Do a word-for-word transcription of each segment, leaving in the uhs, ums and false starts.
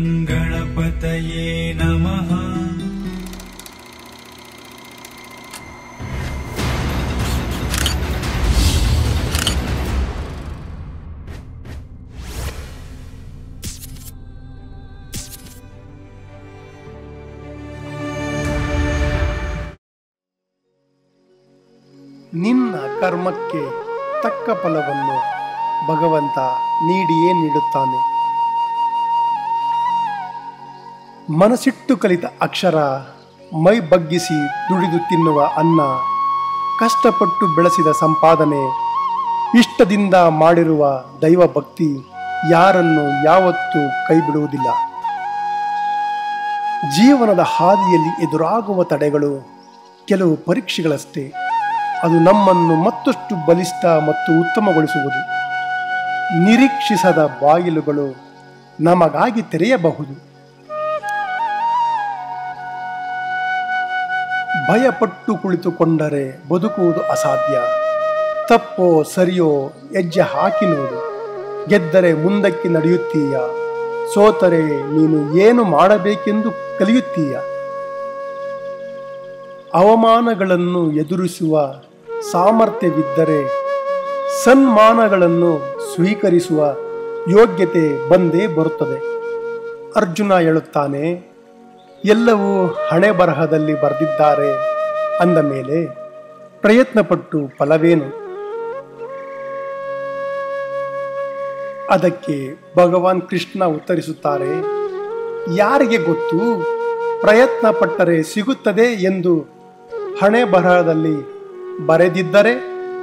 ಗಣಪತಯೇ ನಮಃ. ನಿನ್ನ ಕರ್ಮಕ್ಕೆ ತಕ್ಕ ಫಲವನ್ನು ಭಗವಂತ ನೀಡಿಯೇ ನೀಡುತ್ತಾನೆ. ಮನಸ್ಸಿಟ್ಟು ಕಲಿತ ಅಕ್ಷರ, ಮೈ ಬಗ್ಗಿಸಿ ದುಡಿದು ತಿನ್ನುವ ಅನ್ನ, ಕಷ್ಟಪಟ್ಟು ಬೆಳೆಸಿದ ಸಂಪಾದನೆ, ಇಷ್ಟದಿಂದ ಮಾಡಿರುವ ದೈವ ಭಕ್ತಿ ಯಾರನ್ನು ಯಾವತ್ತೂ ಕೈ ಬಿಡುವುದಿಲ್ಲ. ಜೀವನದ ಹಾದಿಯಲ್ಲಿ ಎದುರಾಗುವ ತಡೆಗಳು ಕೆಲವು ಪರೀಕ್ಷೆಗಳಷ್ಟೇ. ಅದು ನಮ್ಮನ್ನು ಮತ್ತಷ್ಟು ಬಲಿಷ್ಠ ಮತ್ತು ಉತ್ತಮಗೊಳಿಸುವುದು. ನಿರೀಕ್ಷಿಸದ ಬಾಗಿಲುಗಳು ನಮಗಾಗಿ ತೆರೆಯಬಹುದು. ಭಯಪಟ್ಟು ಕುಳಿತುಕೊಂಡರೆ ಬದುಕುವುದು ಅಸಾಧ್ಯ. ತಪ್ಪೋ ಸರಿಯೋ ಹೆಜ್ಜೆ ಹಾಕಿ ನೋಡು. ಗೆದ್ದರೆ ಮುಂದಕ್ಕೆ ನಡೆಯುತ್ತೀಯ, ಸೋತರೆ ನೀನು ಏನು ಮಾಡಬೇಕೆಂದು ಕಲಿಯುತ್ತೀಯ. ಅವಮಾನಗಳನ್ನು ಎದುರಿಸುವ ಸಾಮರ್ಥ್ಯವಿದ್ದರೆ ಸನ್ಮಾನಗಳನ್ನು ಸ್ವೀಕರಿಸುವ ಯೋಗ್ಯತೆ ಬಂದೇ ಬರುತ್ತದೆ. ಅರ್ಜುನ ಹೇಳುತ್ತಾನೆ, ಎಲ್ಲವೂ ಹಣೆ ಬರಹದಲ್ಲಿ ಬರೆದಿದ್ದಾರೆ ಅಂದ ಮೇಲೆ ಪ್ರಯತ್ನಪಟ್ಟು ಫಲವೇನು? ಅದಕ್ಕೆ ಭಗವಾನ್ ಕೃಷ್ಣ ಉತ್ತರಿಸುತ್ತಾರೆ, ಯಾರಿಗೆ ಗೊತ್ತು, ಪ್ರಯತ್ನ ಪಟ್ಟರೆ ಸಿಗುತ್ತದೆ ಎಂದು ಹಣೆ ಬರಹದಲ್ಲಿ ಬರೆದಿದ್ದರೆ.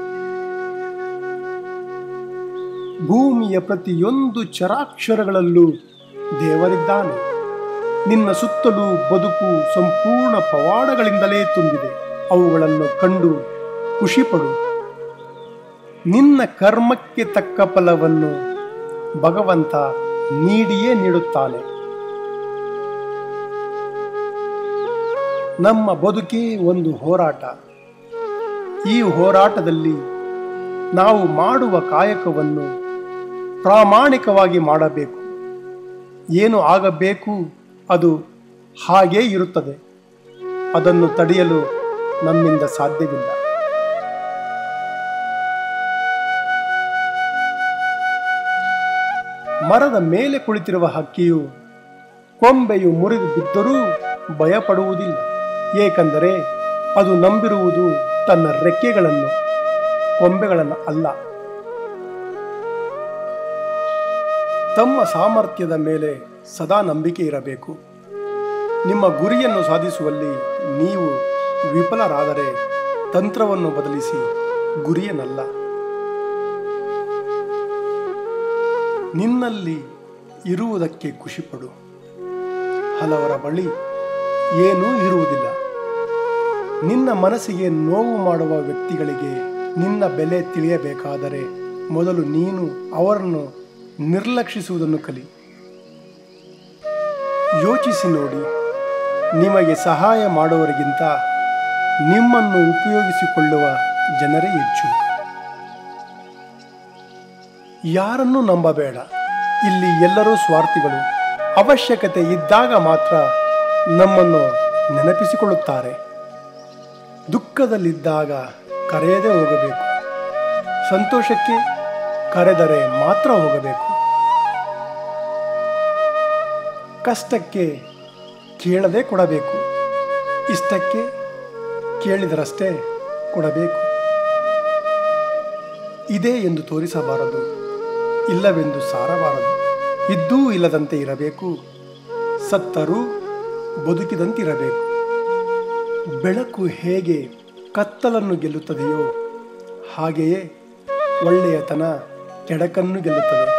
ಭೂಮಿಯ ಪ್ರತಿಯೊಂದು ಚರಾಕ್ಷರಗಳಲ್ಲೂ ದೇವರಿದ್ದಾನೆ. ನಿನ್ನ ಸುತ್ತಲೂ ಬದುಕು ಸಂಪೂರ್ಣ ಪವಾಡಗಳಿಂದಲೇ ತುಂಬಿದೆ. ಅವುಗಳನ್ನು ಕಂಡು ಖುಷಿಪಡು. ನಿನ್ನ ಕರ್ಮಕ್ಕೆ ತಕ್ಕ ಫಲವನ್ನು ಭಗವಂತ ನೀಡಿಯೇ ನೀಡುತ್ತಾನೆ. ನಮ್ಮ ಬದುಕೇ ಒಂದು ಹೋರಾಟ. ಈ ಹೋರಾಟದಲ್ಲಿ ನಾವು ಮಾಡುವ ಕಾಯಕವನ್ನು ಪ್ರಾಮಾಣಿಕವಾಗಿ ಮಾಡಬೇಕು. ಏನು ಆಗಬೇಕು ಅದು ಹಾಗೇ ಇರುತ್ತದೆ. ಅದನ್ನು ತಡೆಯಲು ನಮ್ಮಿಂದ ಸಾಧ್ಯವಿಲ್ಲ. ಮರದ ಮೇಲೆ ಕುಳಿತಿರುವ ಹಕ್ಕಿಯು ಕೊಂಬೆಯು ಮುರಿದು ಬಿದ್ದರೂ ಭಯಪಡುವುದಿಲ್ಲ. ಏಕೆಂದರೆ ಅದು ನಂಬಿರುವುದು ತನ್ನ ರೆಕ್ಕೆಗಳನ್ನು, ಕೊಂಬೆಗಳನ್ನು ಅಲ್ಲ. ತಮ್ಮ ಸಾಮರ್ಥ್ಯದ ಮೇಲೆ ಸದಾ ನಂಬಿಕೆ ಇರಬೇಕು. ನಿಮ್ಮ ಗುರಿಯನ್ನು ಸಾಧಿಸುವಲ್ಲಿ ನೀವು ವಿಫಲರಾದರೆ ತಂತ್ರವನ್ನು ಬದಲಿಸಿ ಗುರಿಯನ್ನಲ್ಲ. ನಿನ್ನಲ್ಲಿ ಇರುವುದಕ್ಕೆ ಖುಷಿಪಡು. ಹಲವರ ಬಳಿ ಏನೂ ಇರುವುದಿಲ್ಲ. ನಿನ್ನ ಮನಸ್ಸಿಗೆ ನೋವು ಮಾಡುವ ವ್ಯಕ್ತಿಗಳಿಗೆ ನಿನ್ನ ಬೆಲೆ ತಿಳಿಯಬೇಕಾದರೆ ಮೊದಲು ನೀನು ಅವರನ್ನು ನಿರ್ಲಕ್ಷಿಸುವುದನ್ನು ಕಲಿ. ಯೋಚಿಸಿ ನೋಡಿ, ನಿಮಗೆ ಸಹಾಯ ಮಾಡುವವರಿಗಿಂತ ನಿಮ್ಮನ್ನು ಉಪಯೋಗಿಸಿಕೊಳ್ಳುವ ಜನರೇ ಹೆಚ್ಚು. ಯಾರನ್ನೂ ನಂಬಬೇಡ. ಇಲ್ಲಿ ಎಲ್ಲರೂ ಸ್ವಾರ್ಥಿಗಳು. ಅವಶ್ಯಕತೆ ಇದ್ದಾಗ ಮಾತ್ರ ನಮ್ಮನ್ನು ನೆನಪಿಸಿಕೊಳ್ಳುತ್ತಾರೆ. ದುಃಖದಲ್ಲಿದ್ದಾಗ ಕರೆಯದೇ ಹೋಗಬೇಕು. ಸಂತೋಷಕ್ಕೆ ಕರೆದರೆ ಮಾತ್ರ ಹೋಗಬೇಕು. ಕಷ್ಟಕ್ಕೆ ಕೇಳದೆ ಕೊಡಬೇಕು. ಇಷ್ಟಕ್ಕೆ ಕೇಳಿದರಷ್ಟೇ ಕೊಡಬೇಕು. ಇದೆ ಎಂದು ತೋರಿಸಬಾರದು, ಇಲ್ಲವೆಂದು ಸಾರಬಾರದು. ಇದ್ದೂ ಇಲ್ಲದಂತೆ ಇರಬೇಕು. ಸತ್ತರೂ ಬದುಕಿದಂತಿರಬೇಕು. ಬೆಳಕು ಹೇಗೆ ಕತ್ತಲನ್ನು ಗೆಲ್ಲುತ್ತದೆಯೋ ಹಾಗೆಯೇ ಒಳ್ಳೆಯತನ ಕೆಡಕನ್ನು ಗೆಲ್ಲುತ್ತದೆ.